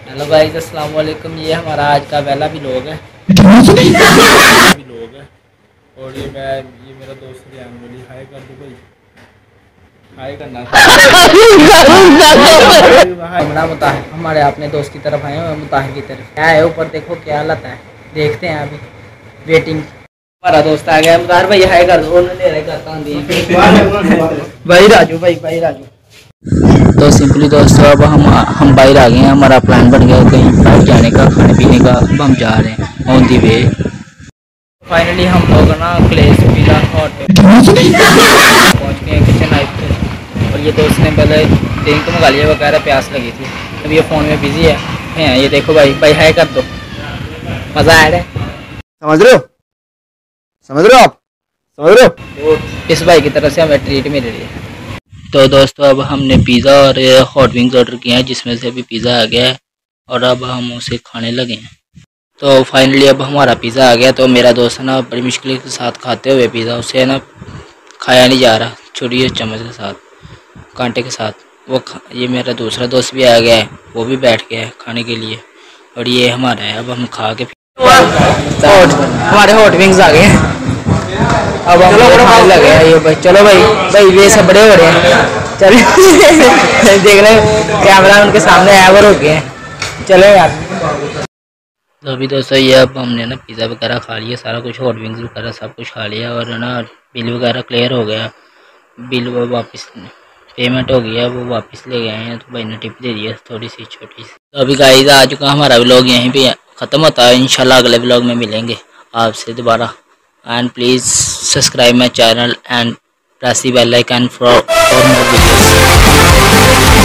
Hello guys, अस्सलाम वालेकुम। ये हमारा आज का पहला व्लॉग है और ये मेरा दोस्त रियान बोली हाय कर दो भाई, हाय करना था। हमारे अपने दोस्त की तरफ आए हैं, मुताहिर की तरफ क्या है ऊपर देखो क्या हालत है, देखते हैं अभी। वेटिंग। हमारा दोस्त आ गया, मुताहिर भाई हाय कर दो। भाई राजू, भाई राजू। तो सिंपली दोस्तों अब हम बाहर आ गए हैं। हमारा प्लान बन गया कहीं बाहर जाने का, खाने पीने का। अब हम जा रहे हैं ऑन दी वे। फाइनली हम लोग ना क्लेस पिला हॉट पहुँच गए हैं किचन लाइफ पे। और ये दोस्त ने पहले ड्रिंक मंगा लिया, वगैरह प्यास लगी थी। अब ये फ़ोन में बिजी है। ये देखो भाई हाय कर दो। मज़ा आ रहा है, समझ रहे हो आप समझ रहे हो। इस भाई की तरफ से हमें ट्रीट मिल रही है। तो दोस्तों अब हमने पिज़्ज़ा और हॉट विंग्स ऑर्डर किए हैं, जिसमें से अभी पिज़्ज़ा आ गया है और अब हम उसे खाने लगे हैं। तो फाइनली अब हमारा पिज़्ज़ा आ गया। तो मेरा दोस्त है ना बड़ी मुश्किल के साथ खाते हुए पिज़्ज़ा, उसे है ना खाया नहीं जा रहा, छुरी और चम्मच के साथ, कांटे के साथ। ये मेरा दूसरा दोस्त भी आ गया है, वो भी बैठ गया है खाने के लिए। और ये हमारा है, अब हम खा के हमारे हॉट विंग्स आ गए हैं। अब हम खाने लगे हैं। ये भाई चलो भाई ये सब बड़े हो रहे हैं। चल देख रहे कैमरा उनके सामने एवर हो गए हैं। चलो यार। तो अभी दोस्तों ये अब हमने ना पिज़्ज़ा वगैरह खा लिया, सारा कुछ हॉट विंग्स वगैरह सब कुछ खा लिया और ना बिल वगैरह क्लियर हो गया। बिल वो वापस पेमेंट हो गया, वो वापस ले गए हैं। तो भाई ने टिप दे दिया थोड़ी सी छोटी सी। तो अभी गाइस आ चुका हमारा व्लॉग यहीं पे ख़त्म होता है। इंशाल्लाह अगले व्लॉग में मिलेंगे आपसे दोबारा। And please subscribe my channel and press the bell icon for more videos.